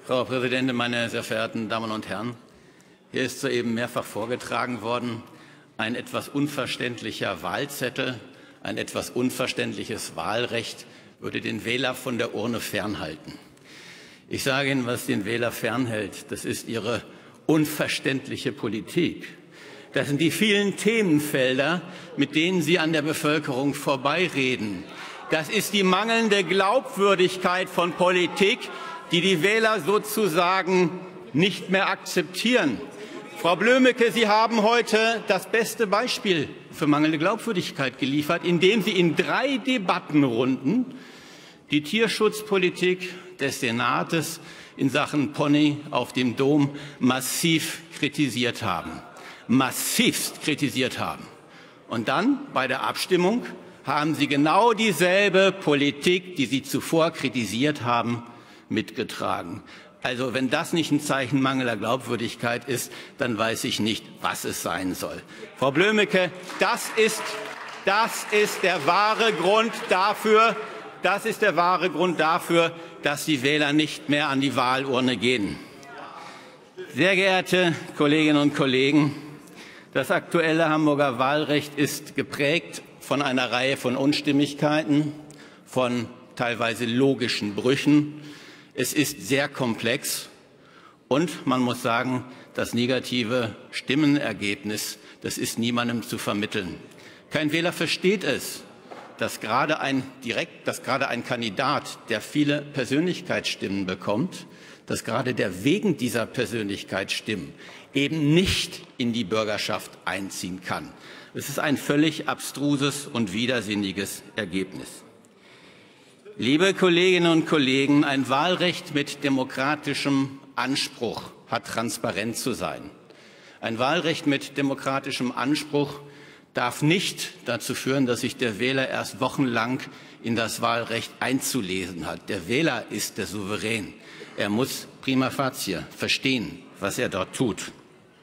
Frau Präsidentin, meine sehr verehrten Damen und Herren! Hier ist soeben mehrfach vorgetragen worden, ein etwas unverständlicher Wahlzettel, ein etwas unverständliches Wahlrecht würde den Wähler von der Urne fernhalten. Ich sage Ihnen, was den Wähler fernhält. Das ist Ihre unverständliche Politik. Das sind die vielen Themenfelder, mit denen Sie an der Bevölkerung vorbeireden. Das ist die mangelnde Glaubwürdigkeit von Politik, die die Wähler sozusagen nicht mehr akzeptieren. Frau Blömecke, Sie haben heute das beste Beispiel für mangelnde Glaubwürdigkeit geliefert, indem Sie in 3 Debattenrunden die Tierschutzpolitik des Senates in Sachen Pony auf dem Dom massiv kritisiert haben. Massivst kritisiert haben. Und dann bei der Abstimmung haben Sie genau dieselbe Politik, die Sie zuvor kritisiert haben, mitgetragen. Also wenn das nicht ein Zeichen mangelnder Glaubwürdigkeit ist, dann weiß ich nicht, was es sein soll. Frau Blömecke, das ist der wahre Grund dafür, dass die Wähler nicht mehr an die Wahlurne gehen. Sehr geehrte Kolleginnen und Kollegen, das aktuelle Hamburger Wahlrecht ist geprägt von einer Reihe von Unstimmigkeiten, von teilweise logischen Brüchen. Es ist sehr komplex und man muss sagen, das negative Stimmenergebnis, das ist niemandem zu vermitteln. Kein Wähler versteht es, dass gerade ein Kandidat, der viele Persönlichkeitsstimmen bekommt, dass gerade der wegen dieser Persönlichkeitsstimmen eben nicht in die Bürgerschaft einziehen kann. Es ist ein völlig abstruses und widersinniges Ergebnis. Liebe Kolleginnen und Kollegen, ein Wahlrecht mit demokratischem Anspruch hat transparent zu sein. Ein Wahlrecht mit demokratischem Anspruch darf nicht dazu führen, dass sich der Wähler erst wochenlang in das Wahlrecht einzulesen hat. Der Wähler ist der Souverän. Er muss prima facie verstehen, was er dort tut.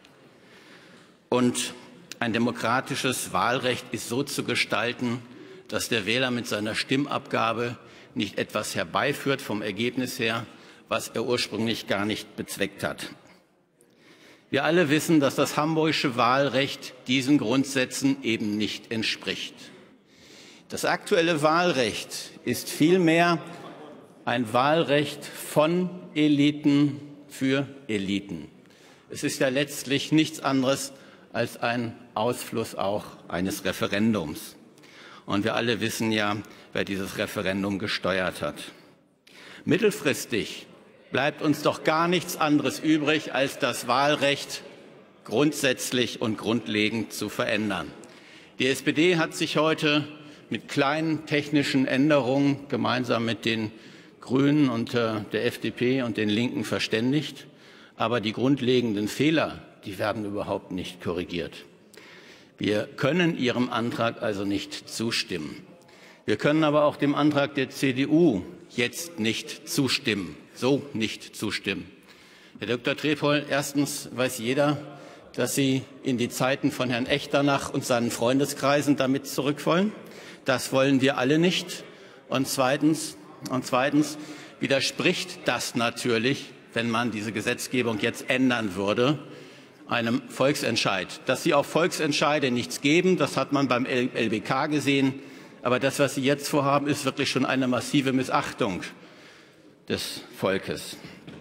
Und ein demokratisches Wahlrecht ist so zu gestalten, dass der Wähler mit seiner Stimmabgabe nicht etwas herbeiführt vom Ergebnis her, was er ursprünglich gar nicht bezweckt hat. Wir alle wissen, dass das hamburgische Wahlrecht diesen Grundsätzen eben nicht entspricht. Das aktuelle Wahlrecht ist vielmehr ein Wahlrecht von Eliten für Eliten. Es ist ja letztlich nichts anderes als ein Ausfluss auch eines Referendums. Und wir alle wissen ja, wer dieses Referendum gesteuert hat. Mittelfristig bleibt uns doch gar nichts anderes übrig, als das Wahlrecht grundsätzlich und grundlegend zu verändern. Die SPD hat sich heute mit kleinen technischen Änderungen gemeinsam mit den Grünen und der FDP und den Linken verständigt. Aber die grundlegenden Fehler, die werden überhaupt nicht korrigiert. Wir können Ihrem Antrag also nicht zustimmen. Wir können aber auch dem Antrag der CDU jetzt nicht zustimmen, so nicht zustimmen. Herr Dr. Trepol, erstens weiß jeder, dass Sie in die Zeiten von Herrn Echternach und seinen Freundeskreisen damit zurück wollen. Das wollen wir alle nicht. Und zweitens widerspricht das natürlich, wenn man diese Gesetzgebung jetzt ändern würde, einem Volksentscheid. Dass Sie auf Volksentscheide nichts geben, das hat man beim LBK gesehen. Aber das, was Sie jetzt vorhaben, ist wirklich schon eine massive Missachtung des Volkes.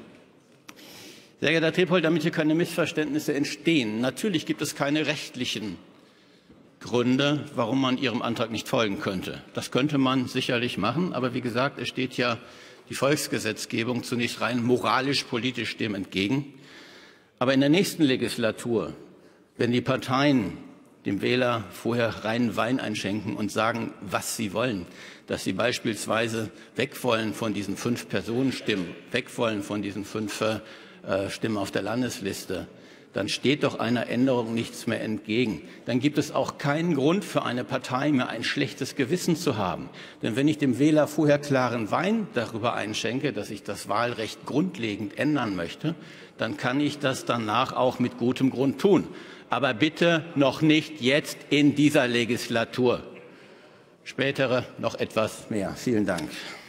Sehr geehrter Herr Trepol, damit hier keine Missverständnisse entstehen. Natürlich gibt es keine rechtlichen Gründe, warum man Ihrem Antrag nicht folgen könnte. Das könnte man sicherlich machen. Aber wie gesagt, es steht ja die Volksgesetzgebung zunächst rein moralisch-politisch dem entgegen. Aber in der nächsten Legislatur, wenn die Parteien dem Wähler vorher reinen Wein einschenken und sagen, was sie wollen, dass sie beispielsweise weg wollen von diesen 5 Personenstimmen, weg wollen von diesen 5 Stimmen auf der Landesliste, dann steht doch einer Änderung nichts mehr entgegen. Dann gibt es auch keinen Grund für eine Partei mehr, ein schlechtes Gewissen zu haben. Denn wenn ich dem Wähler vorher klaren Wein darüber einschenke, dass ich das Wahlrecht grundlegend ändern möchte, dann kann ich das danach auch mit gutem Grund tun. Aber bitte noch nicht jetzt in dieser Legislatur. Spätere noch etwas mehr. Vielen Dank.